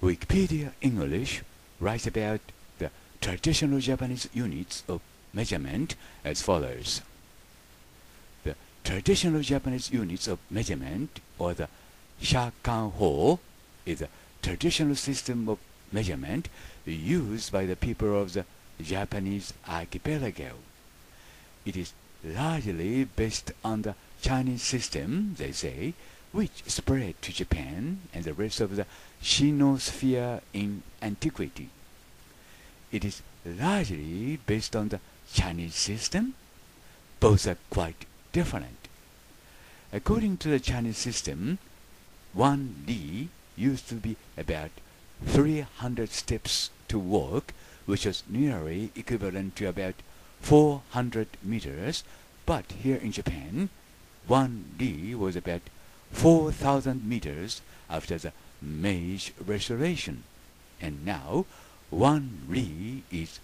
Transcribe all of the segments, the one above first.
Wikipedia English writes about the traditional Japanese units of measurement as follows. The traditional Japanese units of measurement, or the shakanho, is a traditional system of measurement used by the people of the Japanese archipelago. It is largely based on the Chinese system, they say, which spread to Japan and the rest of the Sinosphere in antiquity. It is largely based on the Chinese system. Both are quite different. According to the Chinese system, 1 li used to be about 300 steps to walk, which was nearly equivalent to about 400 meters, but here in Japan, 1 li was about 4,000 meters after the Meiji Restoration, and now 1 li is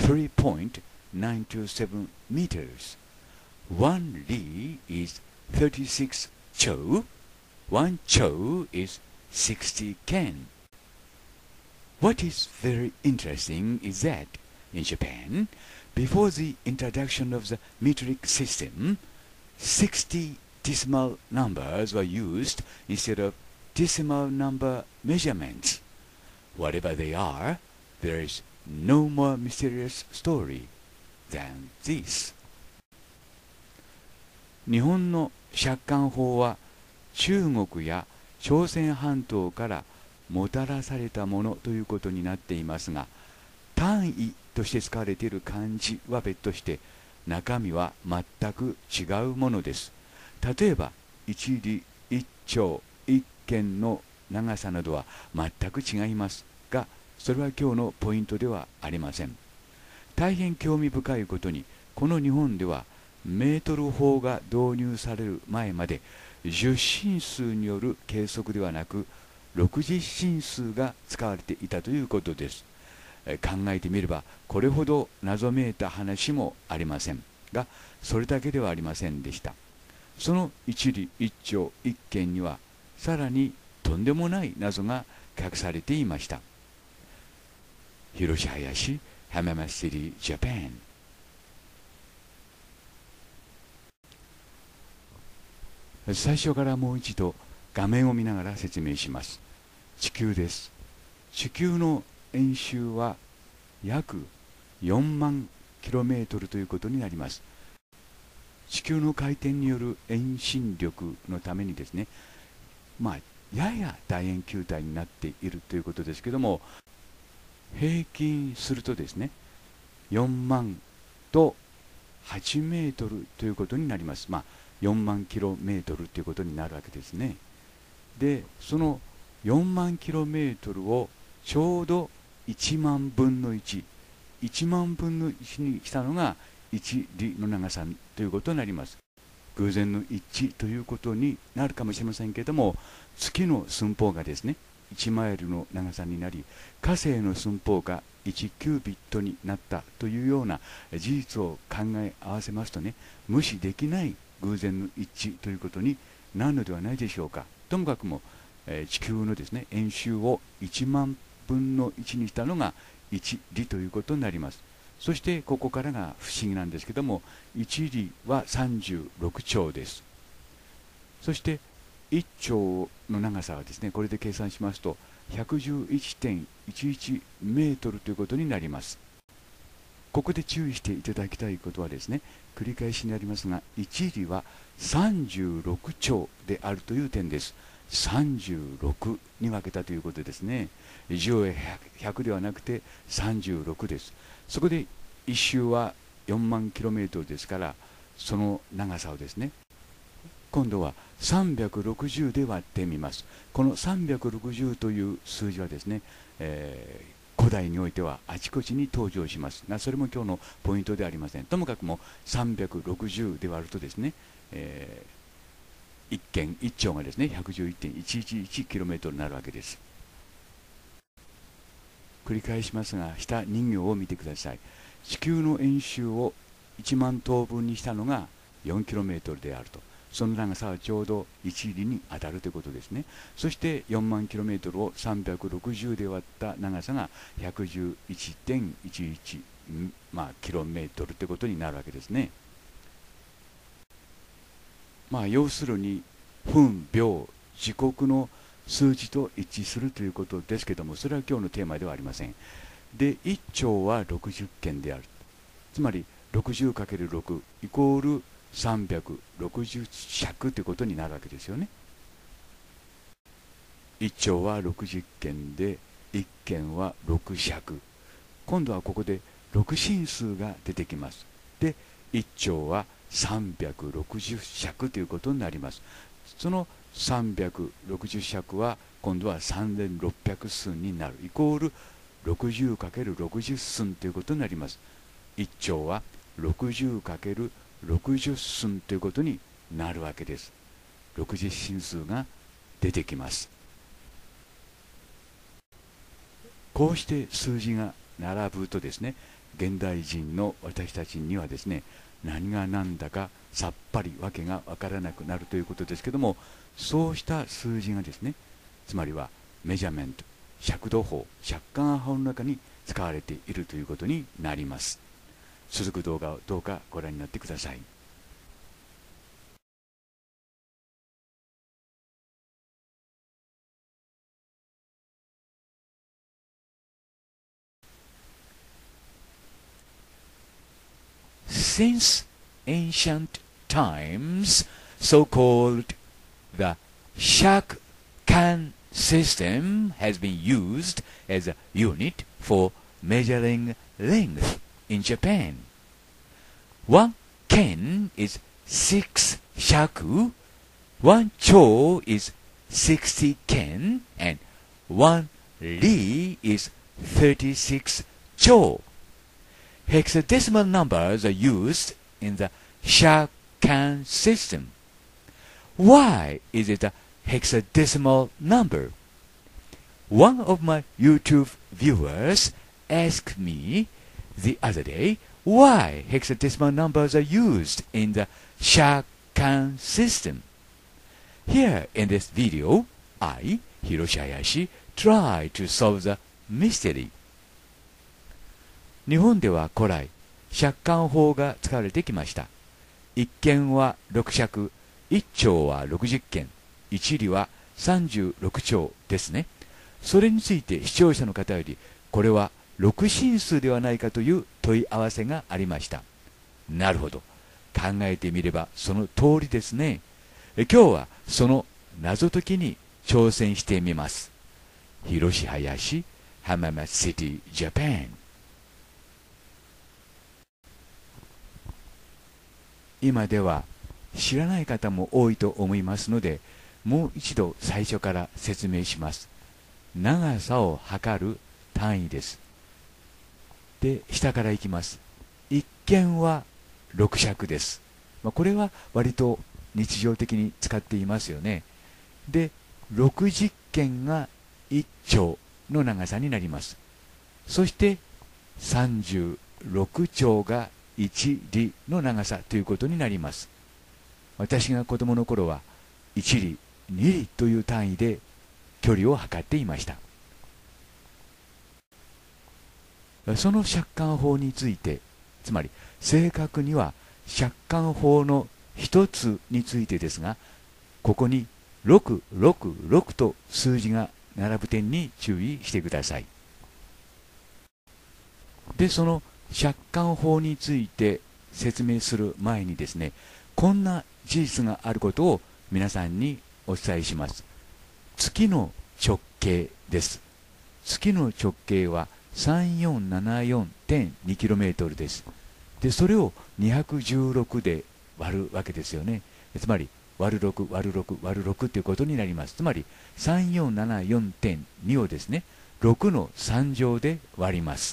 3.927 meters. 1 li is 36 cho. 1 cho is 60 ken. What is very interesting is that in Japan, before the introduction of the metric system, 60 decimal numbers were used instead of decimal number measurements. Whatever they are, there is no more mysterious story than this. 日本の借款法は中国や朝鮮半島からもたらされたものということになっていますが、単位として使われている漢字は別として中身は全く違うものです。例えば一里一町一間の長さなどは全く違いますが、それは今日のポイントではありません。大変興味深いことに、この日本ではメートル法が導入される前まで10進数による計測ではなく60進数が使われていたということです。考えてみればこれほど謎めいた話もありませんが、それだけではありませんでした。その一里一町一間にはさらにとんでもない謎が隠されていました。広志林、浜松シティ、ジャパン。最初からもう一度画面を見ながら説明します。地球です。地球の円周は約4万 km ということになります。地球の回転による遠心力のためにですね、やや楕円球体になっているということですけども、平均するとですね、4万と8メートルということになります。4万 km ということになるわけですね。で、その4万 km をちょうど1万分の1、1万分の1にしたのが1里の長さということになります。偶然の一致ということになるかもしれませんけれども、月の寸法がですね、1マイルの長さになり、火星の寸法が1キュービットになったというような事実を考え合わせますとね、無視できない偶然の一致ということになるのではないでしょうか。ともかくも、地球のですね、円周を1万分の1にしたのが1里ということになります。そしてここからが不思議なんですけども、1里は36兆です。そして1兆の長さはですね、これで計算しますと 111.11 メートルということになります。ここで注意していただきたいことはですね、繰り返しになりますが、1里は36兆であるという点です。36に分けたということですね。10へ100ではなくて36です。そこで1周は4万 km ですから、その長さをですね、今度は360で割ってみます。この360という数字はですね、古代においてはあちこちに登場しますが、それも今日のポイントではありません。ともかくも360で割るとですね、1県1兆がですね 111.111km になるわけです。繰り返しますが、下人形を見てください。地球の円周を1万等分にしたのが 4km であると。 その長さはちょうど1里に当たるということですね。そして4万 km を360で割った長さが 111.11、キロメートルということになるわけですね。要するに分秒時刻の数字と一致するということですけども、それは今日のテーマではありません。で、1兆は60件である。つまり 60×6 イコール360尺ということになるわけですよね。1兆は60件で1件は6尺。今度はここで6進数が出てきます。で、1兆は360尺ということになります。その360尺は今度は3600寸になる。イコール 60×60 寸ということになります。1兆は 60×60 寸ということになるわけです。60進数が出てきます。こうして数字が並ぶとですね、現代人の私たちにはですね、何が何だかさっぱりわけがわからなくなるということですけども、そうした数字がですね、つまりはメジャーメント、尺度法、尺貫法の中に使われているということになります。続く動画をどうかご覧になってください。Since ancient times, so-called the Shak-kan system has been used as a unit for measuring length in Japan. One ken is 6 shaku, one cho is 60 ken, and one ri is 36 cho. Hexadecimal numbers are used in the Shak-kan system. Why is it a hexadecimal number? One of my YouTube viewers asked me the other day why hexadecimal numbers are used in the Shak-kan system. Here in this video, I, Hiroshi Hayashi, try to solve the mystery. 日本では古来、尺貫法が使われてきました。1件は6尺、1兆は60件、1里は36兆ですね。それについて視聴者の方より、これは6進数ではないかという問い合わせがありました。なるほど。考えてみればその通りですね。今日はその謎解きに挑戦してみます。Hiroshi Hayashi, Hamama City, Japan。今では知らない方も多いと思いますので、もう一度最初から説明します。長さを測る単位です。で、下からいきます。1件は6尺です。これは割と日常的に使っていますよね。で、60件が1兆の長さになります。そして36兆が1里の長さということになります。私が子供の頃は1里、2里という単位で距離を測っていました。その尺貫法について、つまり正確には尺貫法の一つについてですが、ここに666と数字が並ぶ点に注意してください。で、その尺貫法について説明する前にですね、こんな事実があることを皆さんにお伝えします。月の直径です。月の直径は 3474.2km です。で、それを216で割るわけですよね。つまり割る6割る6割る6ということになります。つまり 3474.2 をですね、6の3乗で割ります。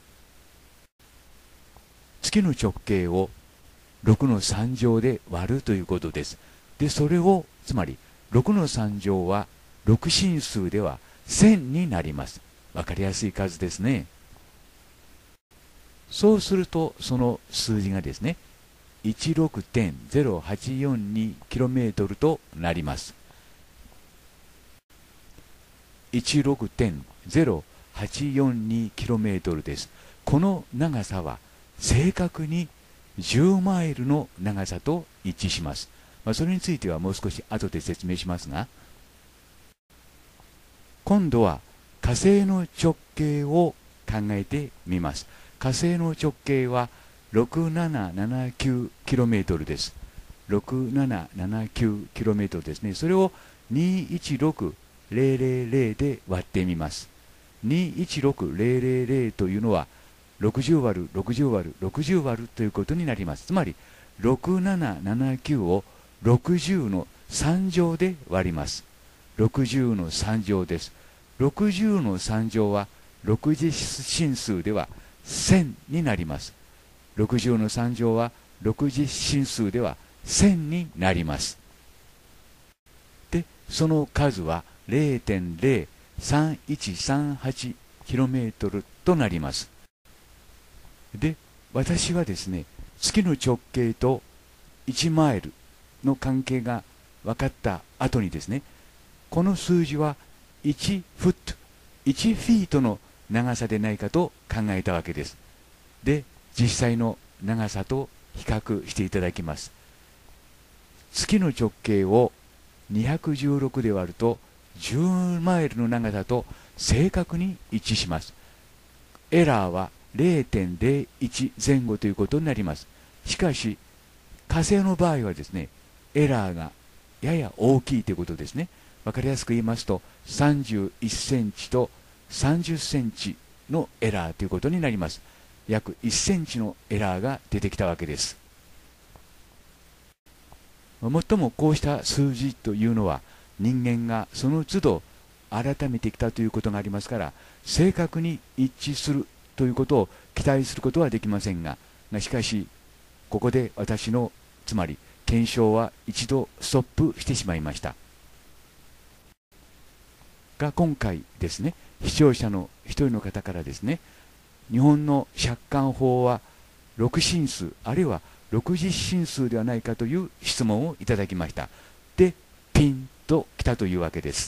月の直径を6の3乗で割るということです。で、それを、つまり6の3乗は6進数では1000になります。わかりやすい数ですね。そうすると、その数字がですね、 16.0842km となります。16.0842km です。この長さは正確に10マイルの長さと一致します。それについてはもう少し後で説明しますが、今度は火星の直径を考えてみます。火星の直径は 6779km です。6779km ですね。それを216000で割ってみます。216000というのは60割る60割る60割るということになります。つまり6779を60の3乗で割ります。60の3乗です。60の3乗は6次進数では1000になります。60の3乗は6次進数では1000になります。で、その数は 0.03138km となります。で、私はですね、月の直径と1マイルの関係が分かった後にですね、この数字は1フット、1フィートの長さでないかと考えたわけです。で、実際の長さと比較していただきます。月の直径を216で割ると10マイルの長さと正確に一致します。エラーは 0.01 前後ということになります。しかし火星の場合はですね、エラーがやや大きいということですね。わかりやすく言いますと31センチと30センチのエラーということになります。約1センチのエラーが出てきたわけです。もっともこうした数字というのは人間がその都度改めてきたということがありますから、正確に一致するということを期待することはできませんが、しかしここで私のつまり検証は一度ストップしてしまいましたが、今回ですね、視聴者の一人の方からですね、日本の借款法は6進数あるいは60進数ではないかという質問をいただきました。で、ピンときたというわけです。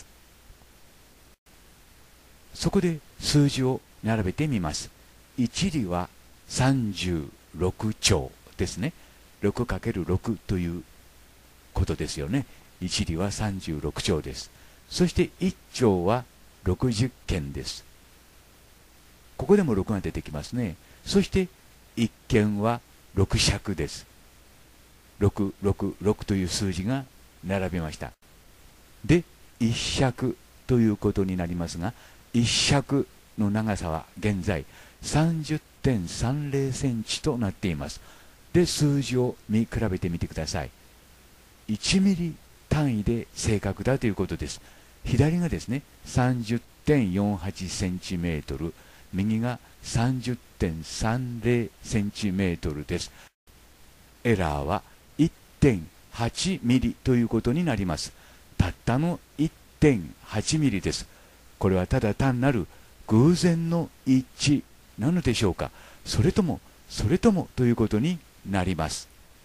そこで数字を並べてみます。1里は36兆ですね。6×6 ということですよね。1里は36兆です。そして1兆は60件です。ここでも6が出てきますね。そして1件は6尺です。666という数字が並びました。で、1尺ということになりますが、1尺の長さは現在 30.30 センチとなっています。で、数字を見比べてみてください。1ミリ単位で正確だということです。左がですね、30.48 センチメートル、右が 30.30 センチメートルです。エラーは 1.8 ミリということになります。たったの 1.8 ミリです。これはただ単なる偶然の一致なのでしょうか。それともということになります。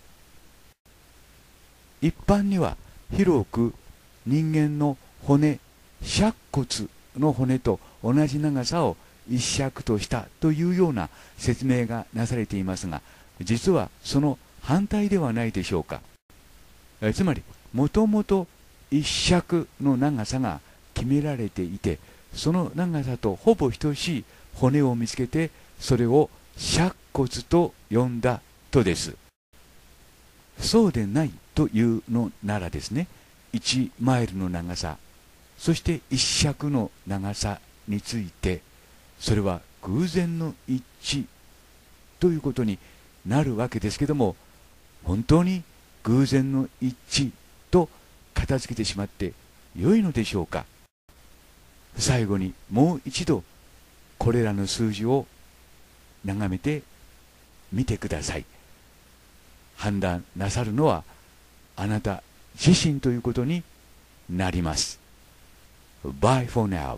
一般には広く人間の骨、尺骨の骨と同じ長さを一尺としたというような説明がなされていますが、実はその反対ではないでしょうか。つまりもともと一尺の長さが決められていて、その長さとほぼ等しい骨を見つけて、それを尺骨と呼んだとです。そうでないというのならですね、1マイルの長さ、そして1尺の長さについて、それは偶然の一致ということになるわけですけども、本当に偶然の一致と片付けてしまって良いのでしょうか。最後にもう一度これらの数字を眺めてみてください。判断なさるのはあなた自身ということになります。Bye for now.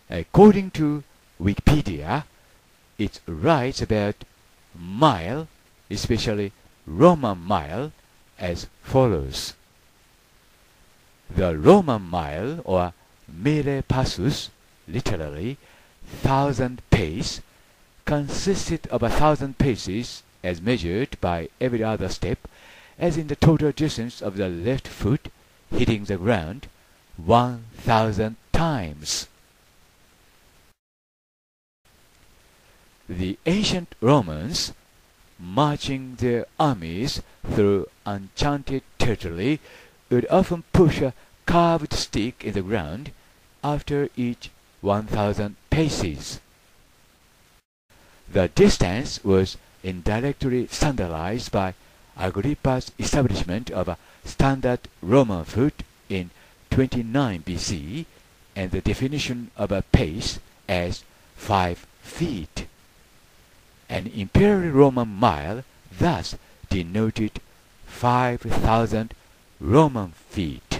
According to Wikipedia, it writes about mile, especially Roman mile, as follows. The Roman mile, or mille passus, literally 1,000 pace, consisted of 1,000 paces as measured by every other step, as in the total distance of the left foot hitting the ground 1,000 times. The ancient Romans, marching their armies through enchanted territory, would often push a carved stick in the ground after each 1,000 paces. The distance was indirectly standardized by Agrippa's establishment of a standard Roman foot in 29 BC and the definition of a pace as 5 feet. An imperial Roman mile thus denoted 5,000 Roman feet.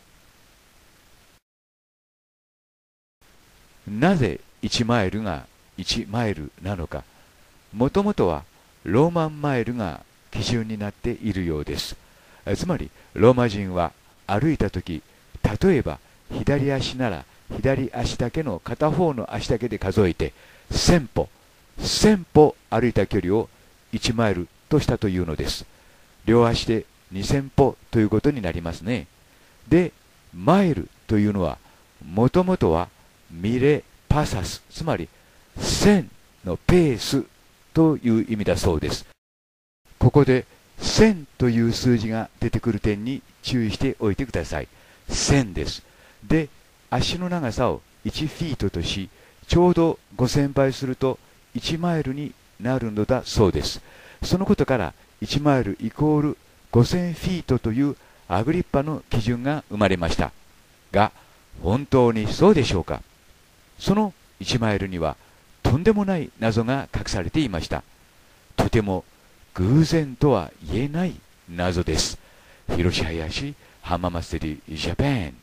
なぜ1マイルが1マイルなのか。もともとはローマンマイルが基準になっているようです。つまりローマ人は歩いたとき、例えば左足なら左足だけの片方の足だけで数えて1000歩歩いた距離を1マイルとしたというのです。両足で2000歩ということになりますね。で、マイルというのはもともとはミレパサス、つまり1000のペースという意味だそうです。ここで1000という数字が出てくる点に注意しておいてください。1000です。で、足の長さを1フィートとし、ちょうど5000倍すると1マイルになるのだそうです。そのことから1マイルイコール5000フィートというアグリッパの基準が生まれました。が、本当にそうでしょうか。その1マイルにはとんでもない謎が隠されていました。とても偶然とは言えない謎です。広し林浜祭りジャパン。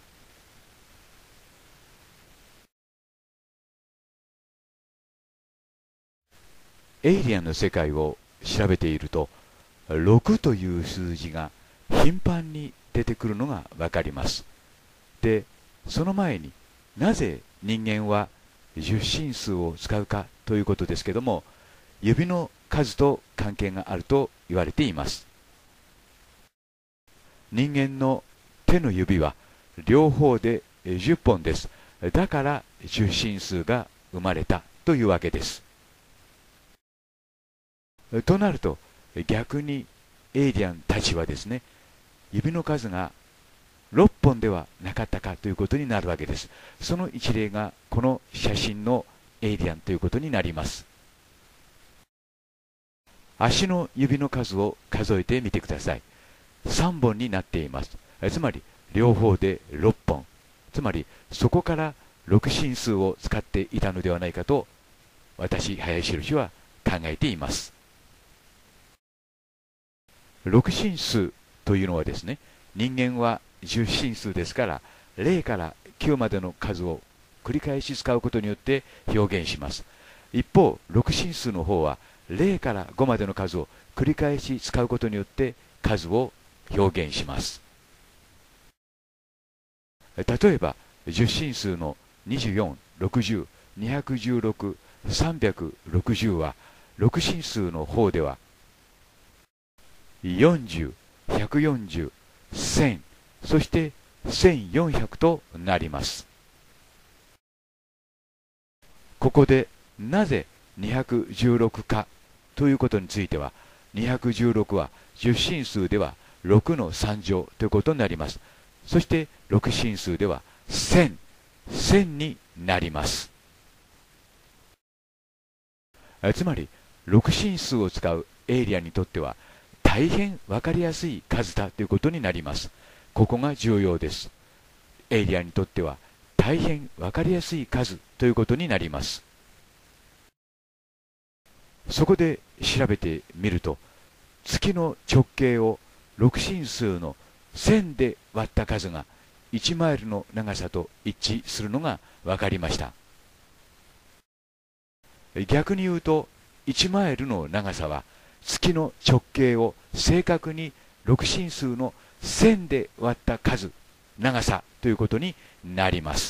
エイリアンの世界を調べていると、6という数字が頻繁に出てくるのがわかります。で、その前になぜ人間は十進数を使うかということですけども、指の数と関係があると言われています。人間の手の指は両方で10本です。だから十進数が生まれたというわけです。となると逆にエイリアンたちはですね、指の数が6本ではなかったかということになるわけです。その一例がこの写真のエイリアンということになります。足の指の数を数えてみてください。3本になっています。つまり両方で6本。つまりそこから6進数を使っていたのではないかと私、林印は考えています。6進数というのはですね、人間は10進数ですから、0から9までの数を繰り返し使うことによって表現します。一方、6進数の方は0から5までの数を繰り返し使うことによって数を表現します。例えば、10進数の24、60、216、360は、6進数の方では、40、140、1000、そして1400となります。ここでなぜ216かということについては、216は10進数では6の3乗ということになります。そして6進数では1000になります。つまり6進数を使うエイリアンにとっては大変わかりやすい数だということになります。ここが重要です。エイリアンにとっては大変わかりやすい数ということになります。そこで調べてみると、月の直径を6進数の1000で割った数が 1マイルの長さと一致するのが分かりました。逆に言うと、1マイルの長さは月の直径を正確に6進数の1000で割った数、長さということになります。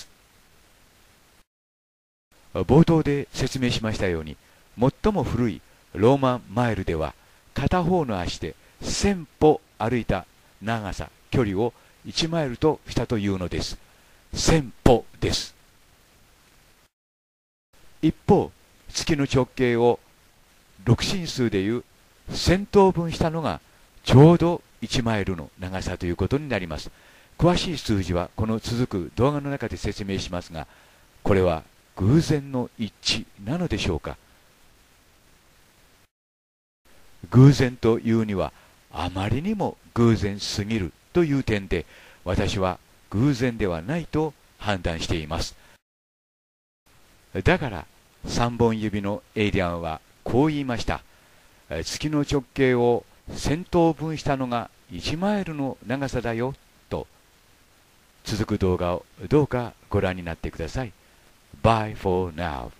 冒頭で説明しましたように、最も古いローマンマイルでは片方の足で1000歩歩いた長さ、距離を1マイルとしたというのです。1000歩です。一方、月の直径を6進数でいう1000等分したのがちょうど1マイルの長さということになります。詳しい数字はこの続く動画の中で説明しますが、これは偶然の一致なのでしょうか。偶然というにはあまりにも偶然すぎるという点で、私は偶然ではないと判断しています。だから3本指のエイリアンはこう言いました。月の直径を1000等分したのが1マイルの長さだよと。続く動画をどうかご覧になってください。Bye for now.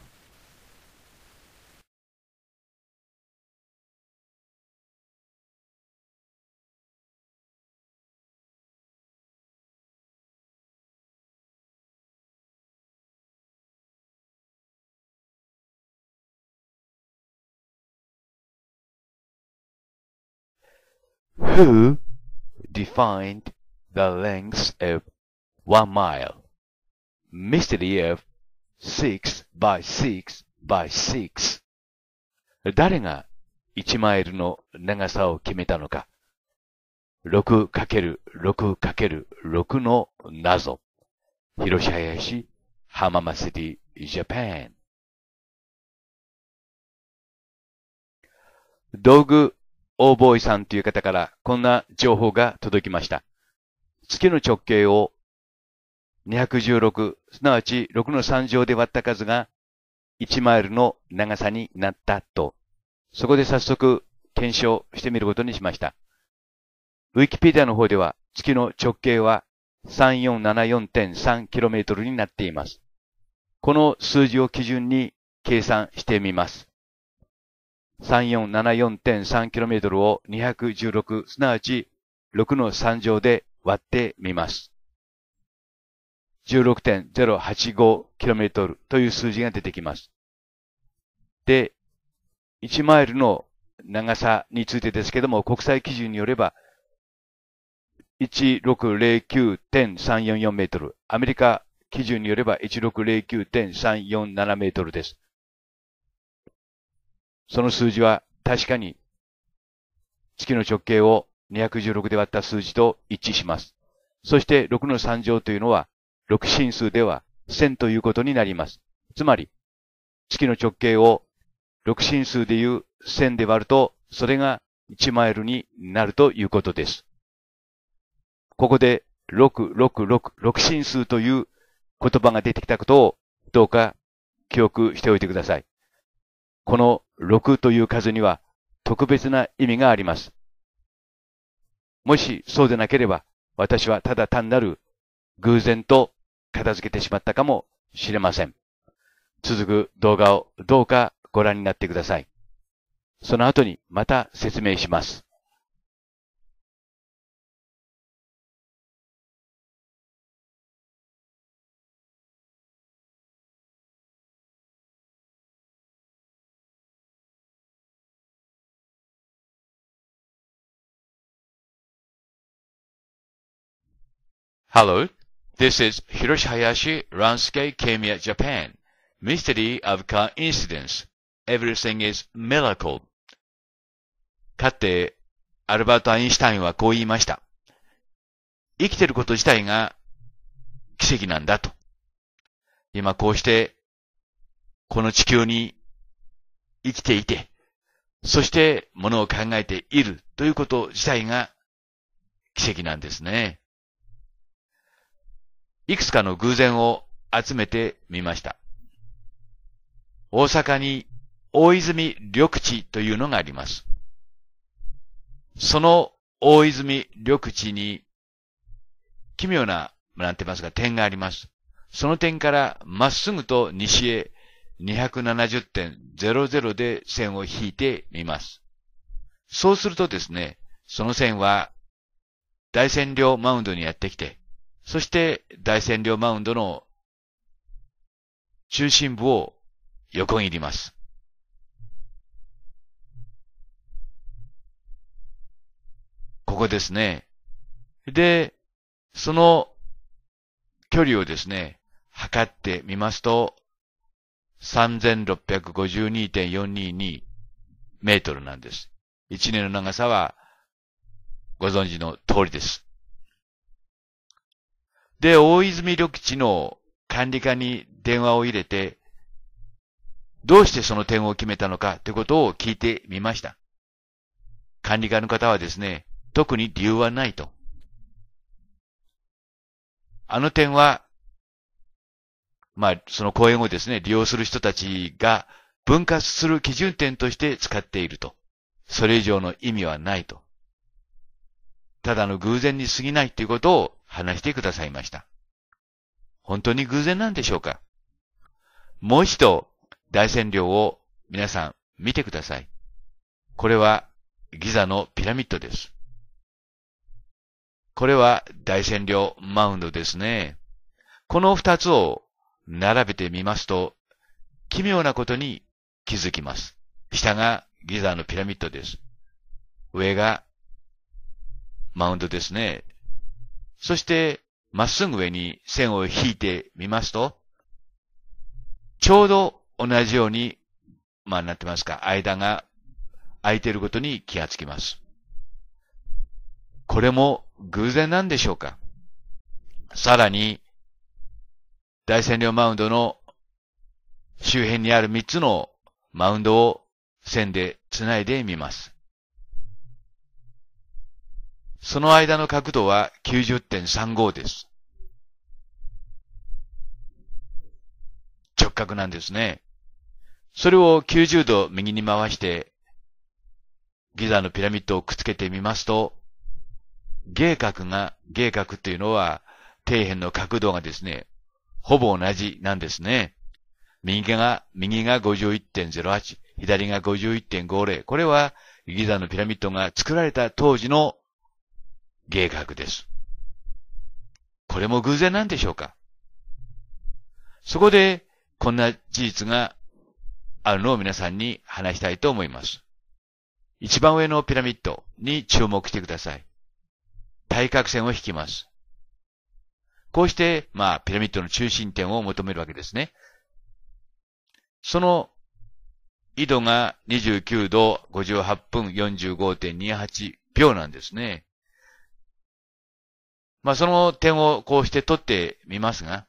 Who defined the length of 1 mile? Mystery of 6 by 6 by 6. 誰が1マイルの長さを決めたのか。6×6×6 の謎。広林浜松市ジャパン。道具オーボーイさんという方からこんな情報が届きました。月の直径を216、すなわち6の3乗で割った数が1マイルの長さになったと。そこで早速検証してみることにしました。ウィキペディアの方では月の直径は 3474.3km になっています。この数字を基準に計算してみます。3474.3km を216、すなわち6の3乗で割ってみます。16.085km という数字が出てきます。で、1マイルの長さについてですけども、国際基準によれば、1609.344メートル。アメリカ基準によれば 1609.347 メートルです。その数字は確かに月の直径を216で割った数字と一致します。そして6の3乗というのは6進数では1000ということになります。つまり月の直径を6進数でいう1000で割るとそれが1マイルになるということです。ここで6進数という言葉が出てきたことをどうか記憶しておいてください。この6という数には特別な意味があります。もしそうでなければ私はただ単なる偶然と片付けてしまったかもしれません。続く動画をどうかご覧になってください。その後にまた説明します。Hello, this is Hiroshi Hayashi, Landscape Kemiya, Japan. Mystery of coincidence. Everything is miracle. かつて、アルバート・アインシュタインはこう言いました。生きていること自体が奇跡なんだと。今こうして、この地球に生きていて、そしてものを考えているということ自体が奇跡なんですね。いくつかの偶然を集めてみました。大阪に大泉緑地というのがあります。その大泉緑地に奇妙ななんて言いますか、点があります。その点からまっすぐと西へ 270.00 で線を引いてみます。そうするとですね、その線は大線量マウンドにやってきて、そして大線量マウンドの中心部を横切ります。ここですね。で、その距離をですね、測ってみますと、3652.422 メートルなんです。1年の長さはご存知の通りです。で、大泉緑地の管理課に電話を入れて、どうしてその点を決めたのかということを聞いてみました。管理課の方はですね、特に理由はないと。あの点は、その公園をですね、利用する人たちが分割する基準点として使っていると。それ以上の意味はないと。ただの偶然に過ぎないということを話してくださいました。本当に偶然なんでしょうか？もう一度大線量を皆さん見てください。これはギザのピラミッドです。これは大線量マウンドですね。この二つを並べてみますと、奇妙なことに気づきます。下がギザのピラミッドです。上がマウンドですね。そして、まっすぐ上に線を引いてみますと、ちょうど同じように、なんて言いますか、間が空いていることに気がつきます。これも偶然なんでしょうか？さらに、大線量マウンドの周辺にある3つのマウンドを線でつないでみます。その間の角度は 90.35 です。直角なんですね。それを90度右に回して、ギザのピラミッドをくっつけてみますと、鋭角っていうのは、底辺の角度がですね、ほぼ同じなんですね。右が 51.08、左が 51.50。これは、ギザのピラミッドが作られた当時の鋭角です。これも偶然なんでしょうか？そこで、こんな事実があるのを皆さんに話したいと思います。一番上のピラミッドに注目してください。対角線を引きます。こうして、ピラミッドの中心点を求めるわけですね。その緯度が29度58分 45.28 秒なんですね。その点をこうして取ってみますが、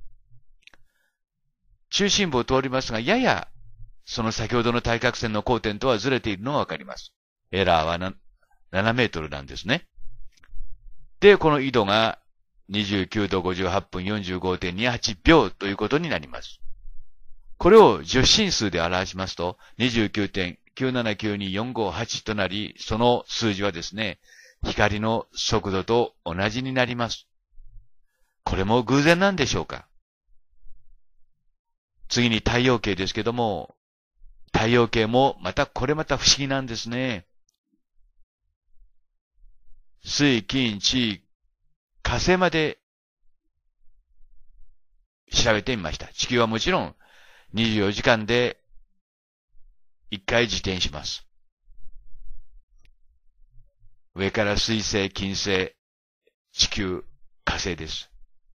中心部を通りますが、やや、その先ほどの対角線の交点とはずれているのがわかります。エラーは7メートルなんですね。で、この緯度が29度58分 45.28 秒ということになります。これを10進数で表しますと、29.9792458 となり、その数字はですね、光の速度と同じになります。これも偶然なんでしょうか？次に太陽系ですけども、太陽系もこれまた不思議なんですね。水、金、地、火星まで調べてみました。地球はもちろん24時間で1回自転します。上から水星、金星、地球、火星です。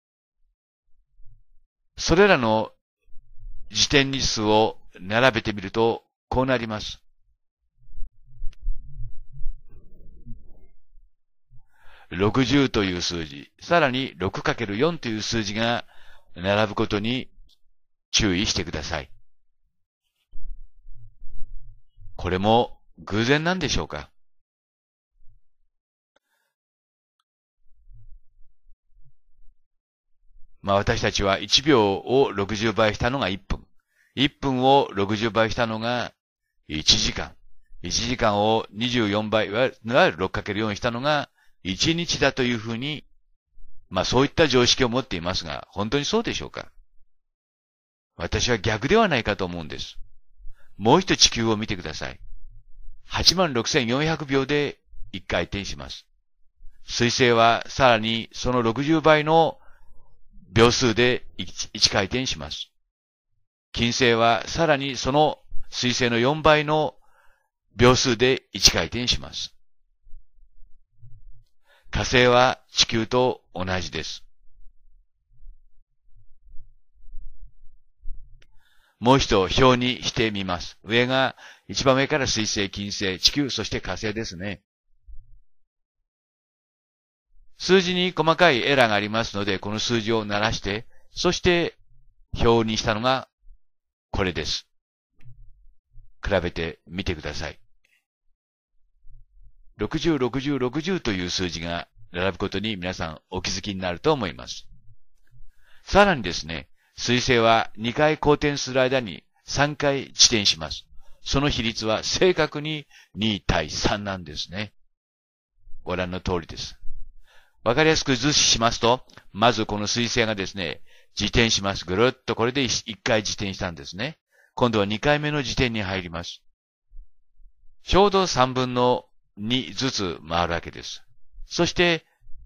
それらの自転日数を並べてみると、こうなります。60という数字、さらに 6×4 という数字が並ぶことに注意してください。これも偶然なんでしょうか？私たちは1秒を60倍したのが1分。1分を60倍したのが1時間。1時間を24倍、いわゆる 6×4 したのが1日だというふうにそういった常識を持っていますが、本当にそうでしょうか？私は逆ではないかと思うんです。もう一度地球を見てください。86,400 秒で1回転します。水星はさらにその60倍の秒数で1回転します。金星はさらにその水星の4倍の秒数で1回転します。火星は地球と同じです。もう一度表にしてみます。上が一番上から水星、金星、地球、そして火星ですね。数字に細かいエラーがありますので、この数字を鳴らして、そして表にしたのがこれです。比べてみてください。60、60、60という数字が並ぶことに皆さんお気づきになると思います。さらにですね、水星は2回公転する間に3回自転します。その比率は正確に2対3なんですね。ご覧の通りです。わかりやすく図示しますと、まずこの水星がですね、自転します。ぐるっとこれで1回自転したんですね。今度は2回目の自転に入ります。ちょうど3分の2ずつ回るわけです。そして、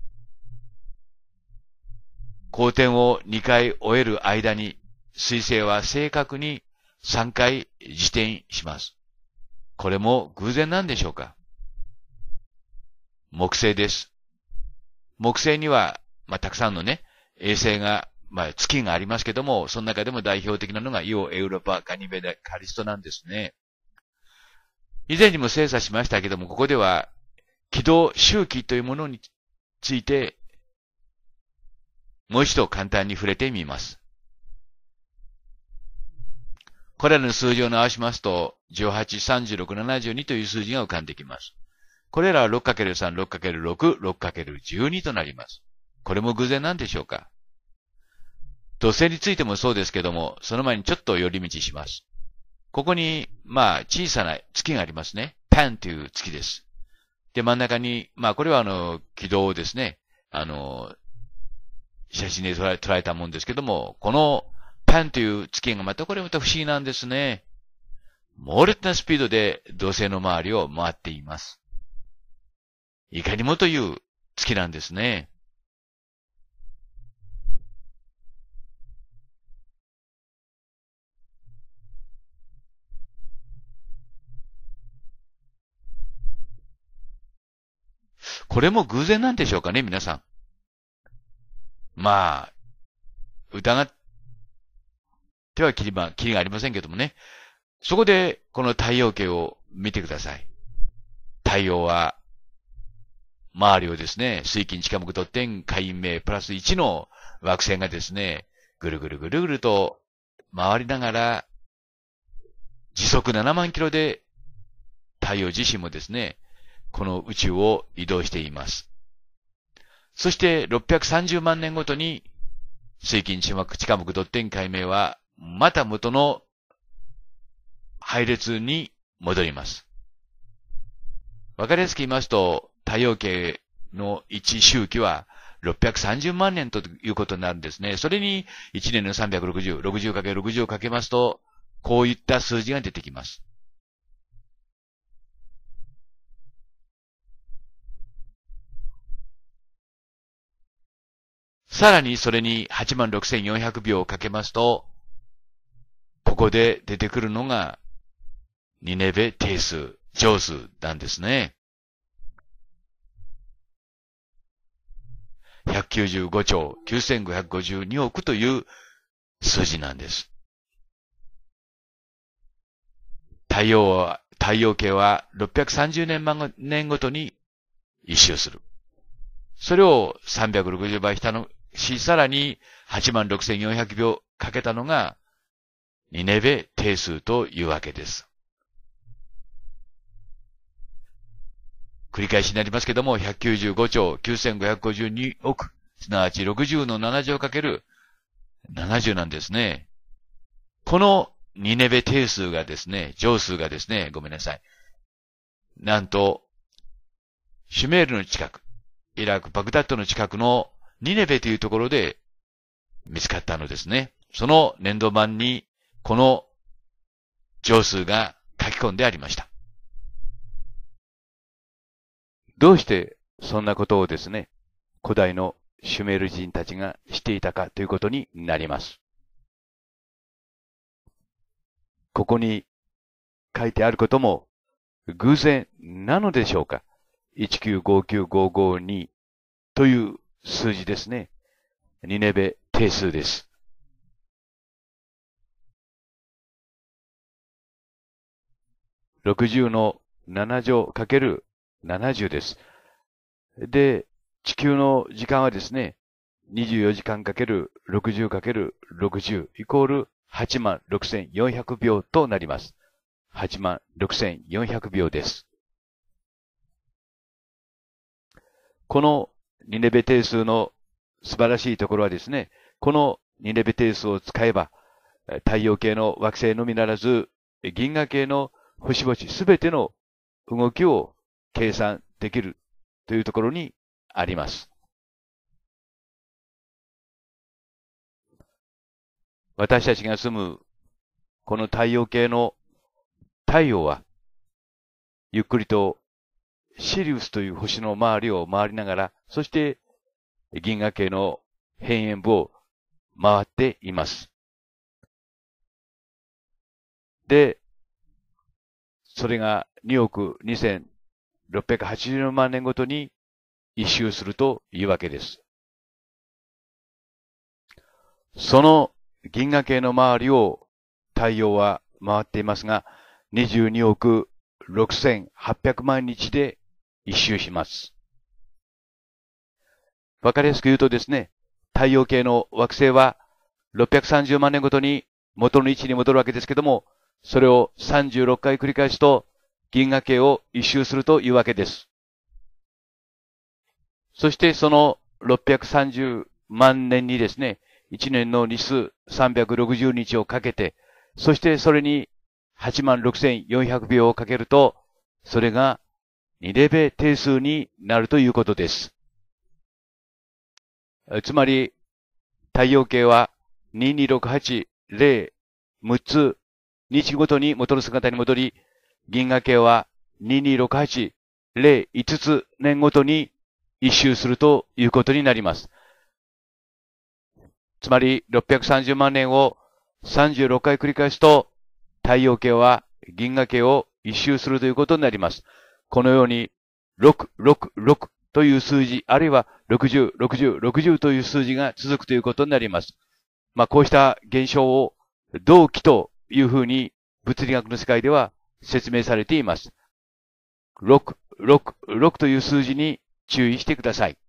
公転を2回終える間に、水星は正確に3回自転します。これも偶然なんでしょうか？木星です。木星には、たくさんのね、衛星が、月がありますけども、その中でも代表的なのがイオ、エウロパ、ガニメデ、カリストなんですね。以前にも精査しましたけども、ここでは、軌道周期というものについて、もう一度簡単に触れてみます。これらの数字を直しますと、18、36、72という数字が浮かんできます。これらは 6×3、6×6、6×12 となります。これも偶然なんでしょうか？土星についてもそうですけども、その前にちょっと寄り道します。ここに、小さな月がありますね。パンという月です。で、真ん中に、これは軌道をですね、写真で捉えたもんですけども、このパンという月がこれまた不思議なんですね。猛烈なスピードで土星の周りを回っています。いかにもという月なんですね。これも偶然なんでしょうかね、皆さん。疑ってはきりがありませんけどもね。そこで、この太陽系を見てください。太陽は、周りをですね、水金地下木土天海冥プラス1の惑星がですね、ぐるぐるぐるぐると回りながら、時速7万キロで太陽自身もですね、この宇宙を移動しています。そして630万年ごとに水金地下木土天海冥はまた元の配列に戻ります。わかりやすく言いますと、太陽系の1周期は630万年ということになるんですね。それに1年の360、60×60 をかけますと、こういった数字が出てきます。さらにそれに 86,400 秒をかけますと、ここで出てくるのがニネベ定数、乗数なんですね。195兆9552億という数字なんです。太陽系は630年ごとに一周する。それを360倍さらに 86,400 秒かけたのがニネベ定数というわけです。繰り返しになりますけども、195兆9552億、すなわち60の70をかける70なんですね。このニネベ定数がですね、乗数がですね、ごめんなさい。なんと、シュメールの近く、イラク・バグダッドの近くのニネベというところで見つかったのですね。その粘土板にこの定数が書き込んでありました。どうしてそんなことをですね、古代のシュメール人たちがしていたかということになります。ここに書いてあることも偶然なのでしょうか。1959552という数字ですね。ニネベ定数です。60の7乗かける70です。で、地球の時間はですね、24時間かける60かける60イコール86,400秒となります。86,400秒です。このニネベ定数の素晴らしいところはですね、このニネベ定数を使えば、太陽系の惑星のみならず、銀河系の星々すべての動きを計算できるというところにあります。私たちが住むこの太陽系の太陽は、ゆっくりとシリウスという星の周りを回りながら、そして銀河系の辺縁部を回っています。で、それが2億2680万年ごとに一周するというわけです。その銀河系の周りを太陽は回っていますが、22億6800万日で一周します。わかりやすく言うとですね、太陽系の惑星は630万年ごとに元の位置に戻るわけですけども、それを36回繰り返すと銀河系を一周するというわけです。そしてその630万年にですね、1年の日数360日をかけて、そしてそれに86,400秒をかけると、それがニネベ定数になるということです。つまり、太陽系は22680、6つ、日ごとに元の姿に戻り、銀河系は2268、5つ年ごとに一周するということになります。つまり、630万年を36回繰り返すと、太陽系は銀河系を一周するということになります。このように、666という数字、あるいは60、60、60という数字が続くということになります。こうした現象を同期というふうに物理学の世界では説明されています。6、6、6という数字に注意してください。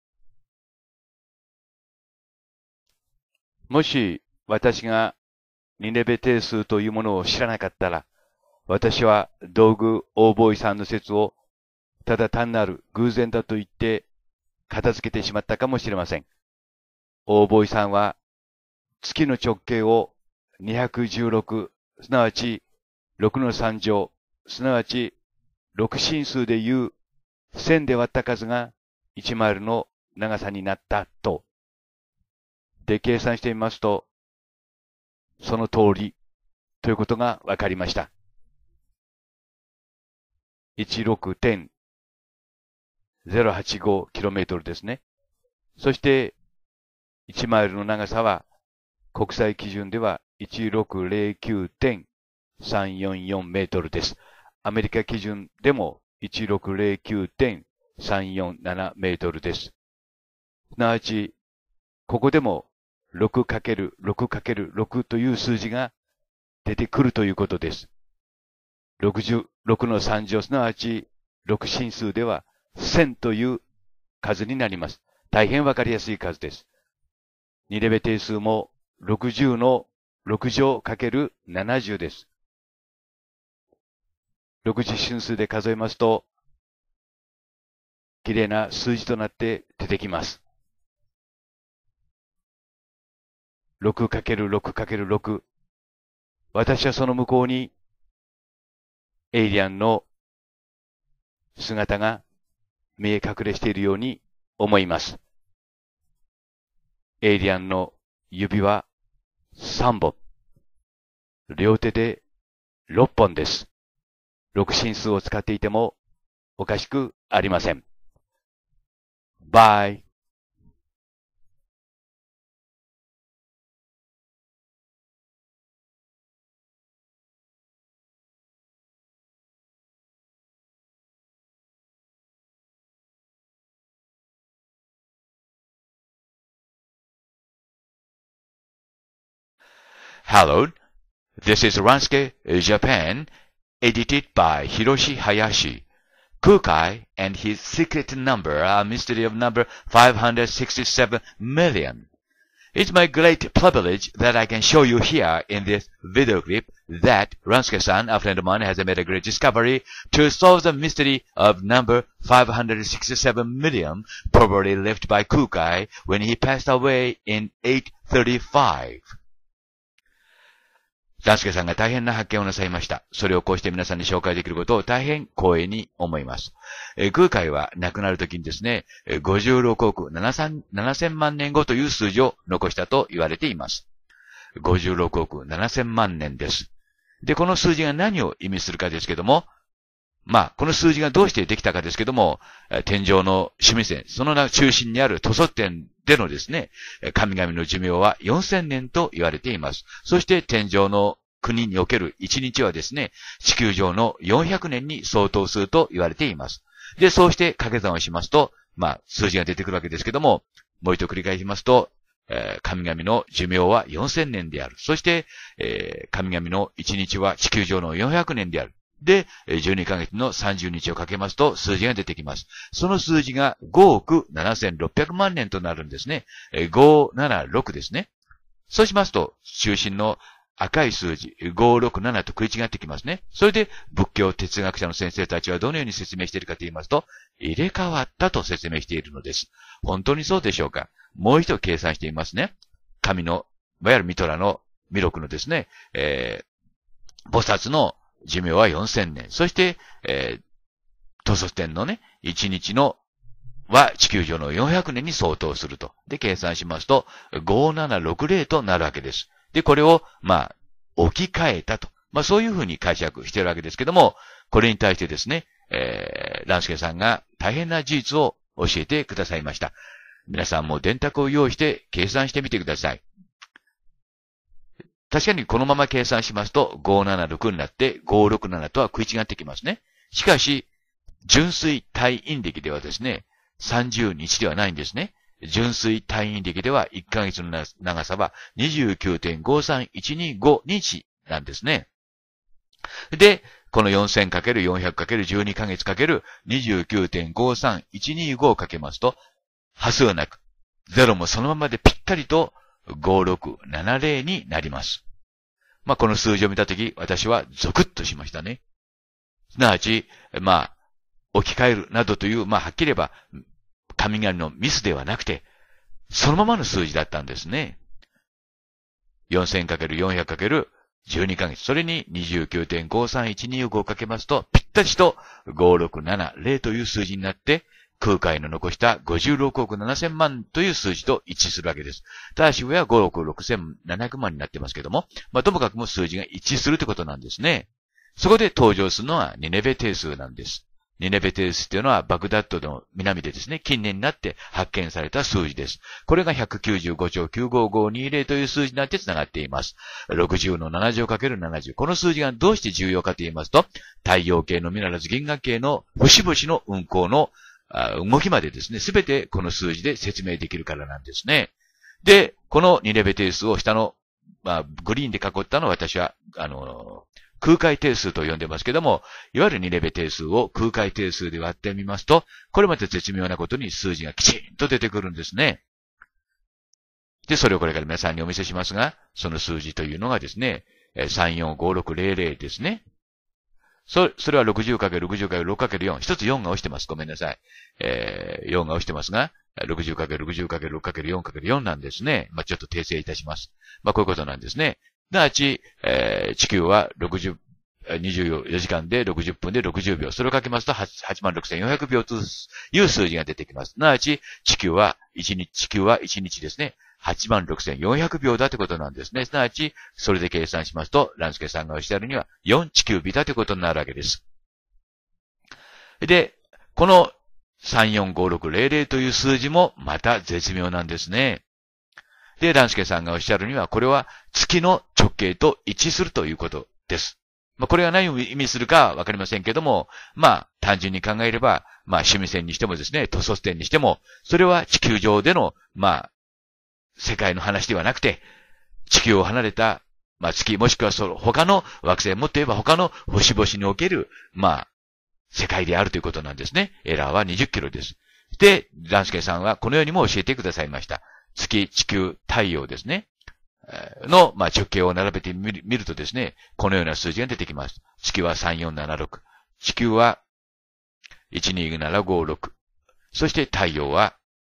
もし私がニネベ定数というものを知らなかったら、私は道具オーボーイさんの説をただ単なる偶然だと言って片付けてしまったかもしれません。オーボーイさんは月の直径を216、すなわち6の3乗、すなわち6進数でいう1000で割った数が1マイルの長さになったと。で、計算してみますと、その通りということがわかりました。16.085km ですね。そして、1マイルの長さは、国際基準では 1609.344 メートルです。アメリカ基準でも 1609.347 メートルです。すなわち、ここでも 6×6×6 という数字が出てくるということです。6の3乗、すなわち6進数では1000という数になります。大変わかりやすい数です。ニネベ定数も60の6乗かける70です。60進数で数えますと、綺麗な数字となって出てきます。6×6×6。私はその向こうに、エイリアンの姿が見え隠れしているように思います。 エイリアンの指は3本。両手で6本です。6進数を使っていてもおかしくありません。バイ。Hello, this is Ransuke Japan, edited by Hiroshi Hayashi. Kukai and his secret number are a mystery of number 567 million. It's my great privilege that I can show you here in this video clip that Ransuke-san, a friend of mine, has made a great discovery to solve the mystery of number 567 million, probably left by Kukai when he passed away in 835. ランスケさんが大変な発見をなさいました。それをこうして皆さんに紹介できることを大変光栄に思います。空海は亡くなるときにですね、56億7000万年後という数字を残したと言われています。56億7000万年です。で、この数字が何を意味するかですけども、この数字がどうしてできたかですけども、天上の趣味線、その中心にある塗装点でのですね、神々の寿命は4000年と言われています。そして天上の国における1日はですね、地球上の400年に相当すると言われています。で、そうして掛け算をしますと、数字が出てくるわけですけども、もう一度繰り返しますと、神々の寿命は4000年である。そして、神々の1日は地球上の400年である。で、12ヶ月の30日をかけますと数字が出てきます。その数字が5億7600万年となるんですね。576ですね。そうしますと、中心の赤い数字、567と食い違ってきますね。それで、仏教哲学者の先生たちはどのように説明しているかと言いますと、入れ替わったと説明しているのです。本当にそうでしょうか？もう一度計算してみますね。神の、いわゆるミトラの、弥勒のですね、菩薩の寿命は4000年。そして、塗装天のね、1日のは地球上の400年に相当すると。で、計算しますと、5760となるわけです。で、これを、置き換えたと。そういうふうに解釈しているわけですけども、これに対してですね、ランスケさんが大変な事実を教えてくださいました。皆さんも電卓を用意して計算してみてください。確かにこのまま計算しますと576になって567とは食い違ってきますね。しかし、純粋太陰暦ではですね、30日ではないんですね。純粋太陰暦では1ヶ月の長さは 29.53125 日なんですね。で、この 4000×400×12 ヶ月 ×29.53125 をかけますと、波数なく、0もそのままでぴったりと5670になります。この数字を見たとき、私はゾクッとしましたね。すなわち、置き換えるなどという、はっきり言えば、神々のミスではなくて、そのままの数字だったんですね。4000×400×12 ヶ月。それに 29.53125 をかけますと、ぴったりと5670という数字になって、空海の残した56億7000万という数字と一致するわけです。ただし上は5億6700万になってますけども、ともかくも数字が一致するということなんですね。そこで登場するのはニネベ定数なんです。ニネベ定数というのはバグダッドの南でですね、近年になって発見された数字です。これが195兆95520という数字になって繋がっています。60の7乗 ×70。この数字がどうして重要かと言いますと、太陽系のみならず銀河系の節々の運行の動きまでですね、すべてこの数字で説明できるからなんですね。で、この2レベ定数を下の、グリーンで囲ったのを私は、空海定数と呼んでますけども、いわゆる2レベ定数を空海定数で割ってみますと、これまた絶妙なことに数字がきちんと出てくるんですね。で、それをこれから皆さんにお見せしますが、その数字というのがですね、345600ですね。それは 60×60×6×4。一つ4が押してます。ごめんなさい。4が押してますが、60×60×6×4×4 なんですね。ちょっと訂正いたします。こういうことなんですね。すなわち、地球は24時間で60分で60秒。それをかけますと86,400秒という数字が出てきます。すなわち、地球は1日ですね。 86,400 秒だということなんですね。すなわち、それで計算しますと、乱助さんがおっしゃるには4地球日だということになるわけです。で、この345600という数字もまた絶妙なんですね。で、乱助さんがおっしゃるには、これは月の直径と一致するということです。これが何を意味するかわかりませんけども、単純に考えれば、趣味線にしてもですね、塗装線にしても、それは地球上での、世界の話ではなくて、地球を離れた、月、もしくは他の惑星、もっと言えば他の星々における、世界であるということなんですね。エラーは20キロです。で、乱助さんはこのようにも教えてくださいました。月、地球、太陽ですね。の、直径を並べてみるとですね、このような数字が出てきます。月は3476。地球は127756。そして太陽は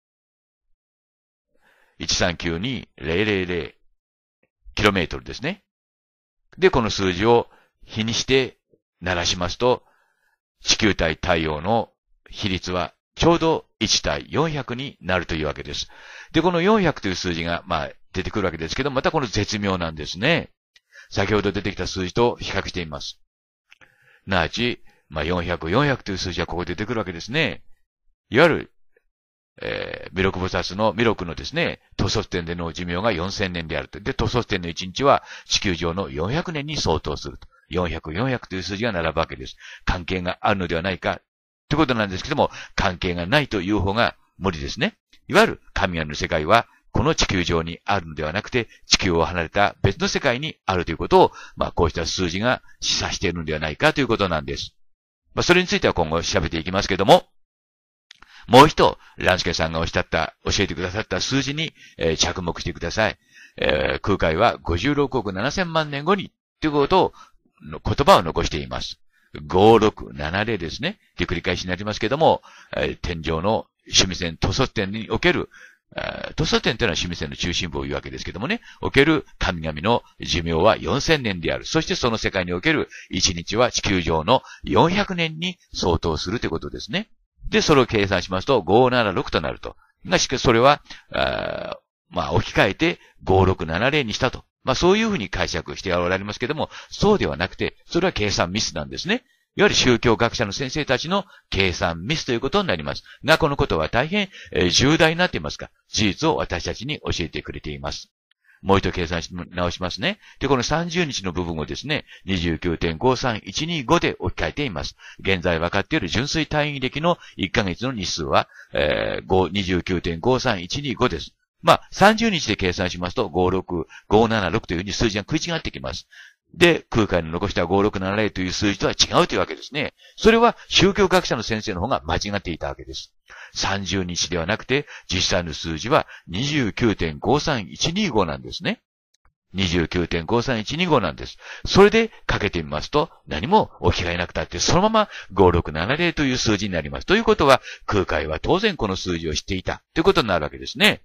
1392000キロメートルですね。で、この数字を比にして鳴らしますと、地球対太陽の比率はちょうど1対400になるというわけです。で、この400という数字が、出てくるわけですけど、またこの絶妙なんですね。先ほど出てきた数字と比較しています。すなわち、400、400という数字はここで出てくるわけですね。いわゆる、弥勒菩薩の弥勒のですね、塗装天での寿命が4000年であると。で、塗装天の1日は地球上の400年に相当すると。400、400という数字が並ぶわけです。関係があるのではないか。ということなんですけども、関係がないという方が無理ですね。いわゆる神々の世界は、この地球上にあるのではなくて、地球を離れた別の世界にあるということを、こうした数字が示唆しているのではないかということなんです。それについては今後調べていきますけども、もう一度、乱助さんが教えてくださった数字に、着目してください。空海は56億7000万年後に、ということを、言葉を残しています。5670ですね。で、繰り返しになりますけども、天上の趣味線、塗装天における、塗装天というのは趣味線の中心部を言うわけですけどもね、おける神々の寿命は4000年である。そしてその世界における1日は地球上の400年に相当するということですね。で、それを計算しますと576となると。しかしそれは、置き換えて5670にしたと。そういうふうに解釈しておられますけども、そうではなくて、それは計算ミスなんですね。いわゆる宗教学者の先生たちの計算ミスということになります。が、このことは大変重大になっていますが、事実を私たちに教えてくれています。もう一度計算し直しますね。で、この30日の部分をですね、29.53125 で置き換えています。現在分かっている純粋単位歴の1ヶ月の日数は、29.53125 です。30日で計算しますと、56、576というふうに数字が食い違ってきます。で、空海の残した5670という数字とは違うというわけですね。それは宗教学者の先生の方が間違っていたわけです。30日ではなくて、実際の数字は 29.53125 なんですね。29.53125 なんです。それでかけてみますと、何も置き換えなくたって、そのまま5670という数字になります。ということは、空海は当然この数字を知っていたということになるわけですね。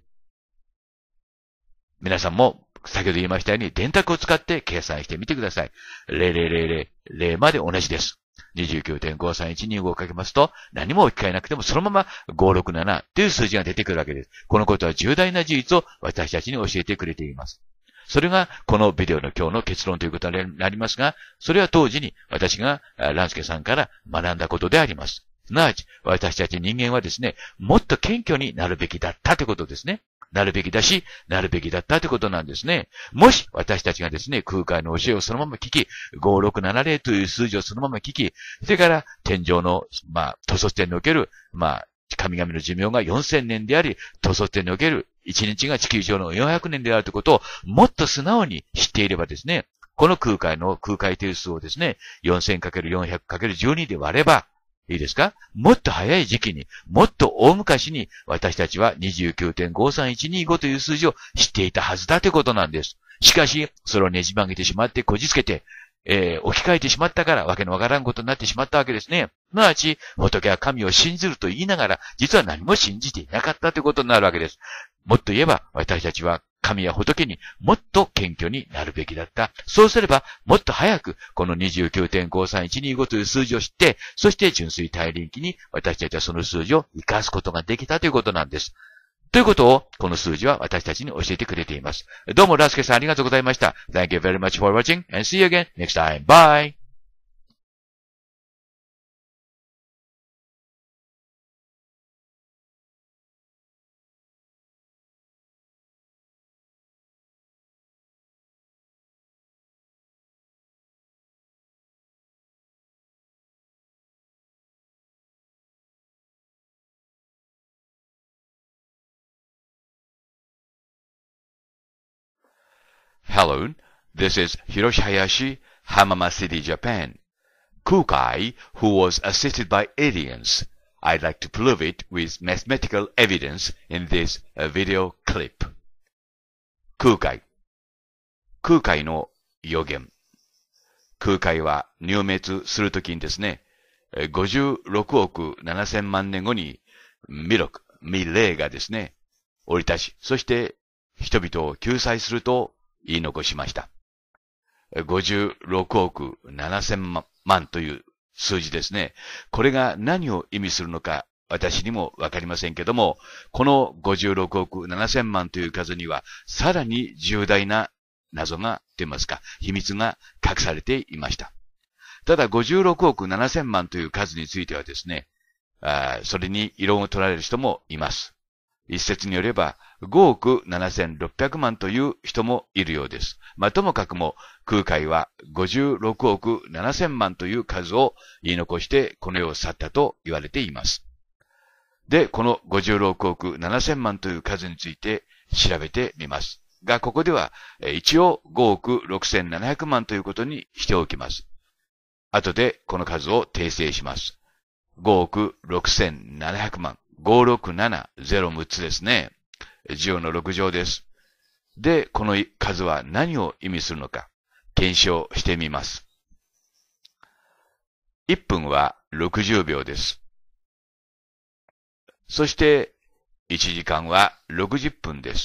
皆さんも、先ほど言いましたように、電卓を使って計算してみてください。0000まで同じです。29.53125 をかけますと、何も置き換えなくてもそのまま567という数字が出てくるわけです。このことは重大な事実を私たちに教えてくれています。それがこのビデオの今日の結論ということになりますが、それは当時に私が乱助さんから学んだことであります。すなわち、私たち人間はですね、もっと謙虚になるべきだったということですね。なるべきだし、なるべきだったということなんですね。もし私たちがですね、空海の教えをそのまま聞き、5670という数字をそのまま聞き、それから天上の、塗装天における、神々の寿命が4000年であり、塗装天における1日が地球上の400年であるということをもっと素直に知っていればですね、この空海定数をですね、4000×400×12 で割れば、いいですか？もっと早い時期に、もっと大昔に私たちは 29.53125 という数字を知っていたはずだということなんです。しかし、それをねじ曲げてしまってこじつけて、置き換えてしまったからわけのわからんことになってしまったわけですね。すなわち、仏は神を信ずると言いながら、実は何も信じていなかったということになるわけです。もっと言えば、私たちは神や仏にもっと謙虚になるべきだった。そうすれば、もっと早くこの 29.53125 という数字を知って、そして純粋大輪期に私たちはその数字を生かすことができたということなんです。 ということを、この数字は私たちに教えてくれています。どうも、ラスケさんありがとうございました。Thank you very much for watching and see you again next time. Bye! Hello, this is Hiroshi Hayashi, Hamama City, Japan. Kukai, who was assisted by aliens. I'd like to prove it with mathematical evidence in this video clip. 空海。空海の予言。空海は入滅するときにですね、56億7千万年後にミレイがですね、降り立ち、そして人々を救済すると言い残しました。56億7千万という数字ですね。これが何を意味するのか私にもわかりませんけども、この56億7千万という数にはさらに重大な謎がといいますか、秘密が隠されていました。ただ56億7千万という数についてはですね、それに異論を取られる人もいます。一説によれば5億7600万という人もいるようです。ともかくも空海は56億7000万という数を言い残してこの世を去ったと言われています。で、この56億7000万という数について調べてみます。が、ここでは一応5億6700万ということにしておきます。後でこの数を訂正します。5億6700万。567、06つですね。10の6乗です。で、この数は何を意味するのか、検証してみます。1分は60秒です。そして、1時間は60分です。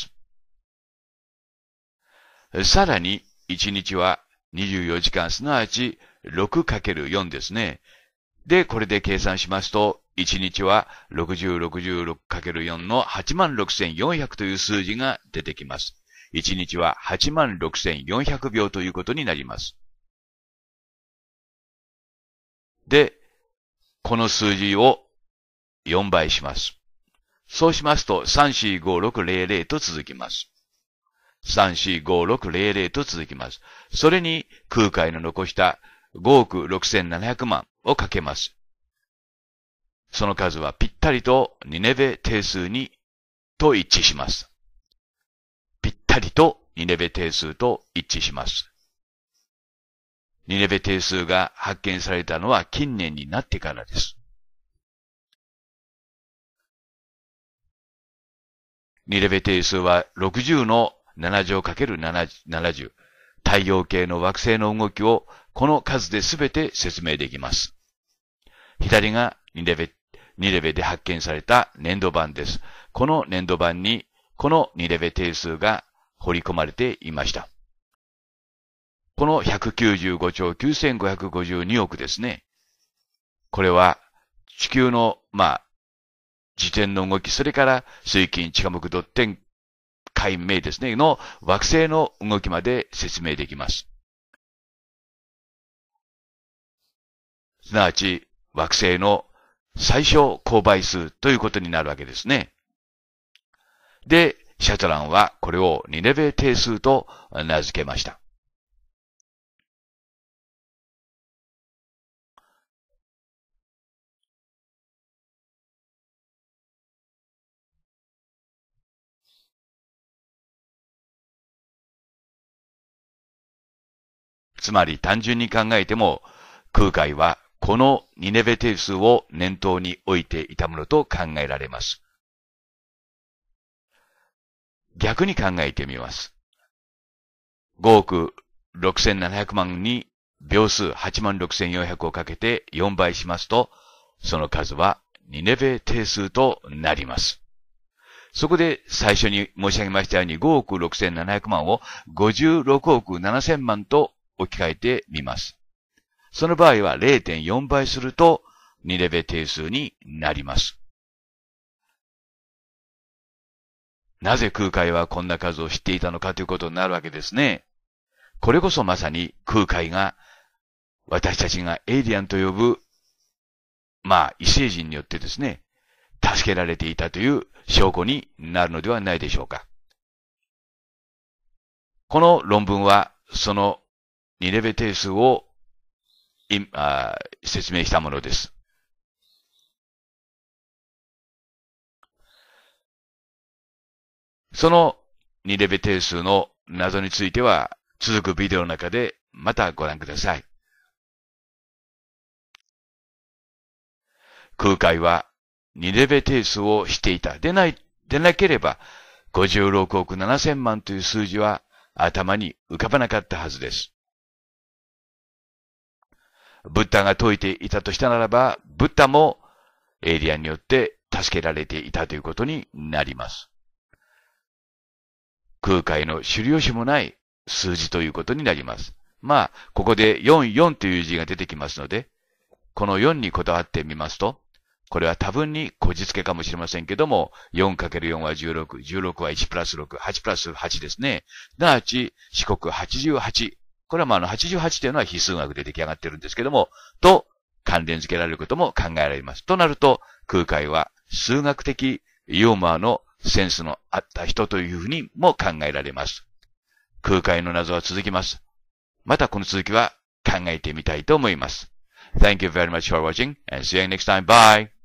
さらに、1日は24時間、すなわち 6×4 ですね。で、これで計算しますと、1日は 60×4 の 86,400 という数字が出てきます。1日は 86,400 秒ということになります。で、この数字を4倍します。そうしますと、345600と続きます。345600と続きます。それに空海の残した5億6700万をかけます。その数はぴったりとニネベ定数と一致します。ぴったりとニネベ定数と一致します。ニネベ定数が発見されたのは近年になってからです。ニネベ定数は60の7乗 ×70。太陽系の惑星の動きをこの数で全て説明できます。左がニネベで発見された粘土板です。この粘土板にこのニネベ定数が彫り込まれていました。この195兆9552億ですね。これは地球の自転の動き、それから水金地下木土天海明ですね、の惑星の動きまで説明できます。すなわち惑星の最小公倍数ということになるわけですね。で、シャトランはこれをニネベ定数と名付けました。つまり単純に考えても、空海はこのニネベ定数を念頭に置いていたものと考えられます。逆に考えてみます。5億6700万に秒数86,400をかけて4倍しますと、その数はニネベ定数となります。そこで最初に申し上げましたように5億6700万を56億7000万と置き換えてみます。その場合は 0.4 倍するとニネベ定数になります。 なぜ空海はこんな数を知っていたのかということになるわけですね。これこそまさに空海が私たちがエイリアンと呼ぶ、異星人によってですね、助けられていたという証拠になるのではないでしょうか。この論文はそのニネベ定数を説明したものです。そのニネベ定数の謎については続くビデオの中でまたご覧ください。空海はニネベ定数を知っていた。でなければ56億7千万という数字は頭に浮かばなかったはずです。ブッダが説いていたとしたならば、ブッダもエイリアンによって助けられていたということになります。空海の知る由もない数字ということになります。ここで44という字が出てきますので、この4にこだわってみますと、これは多分にこじつけかもしれませんけども、4×4 は16、16は1プラス6、8プラス8ですね。すなわち、四国88。これは88というのは非数学で出来上がっているんですけども、と関連付けられることも考えられます。となると、空海は数学的ユーモアのセンスのあった人というふうにも考えられます。空海の謎は続きます。またこの続きは考えてみたいと思います。Thank you very much for watching and see you next time. Bye!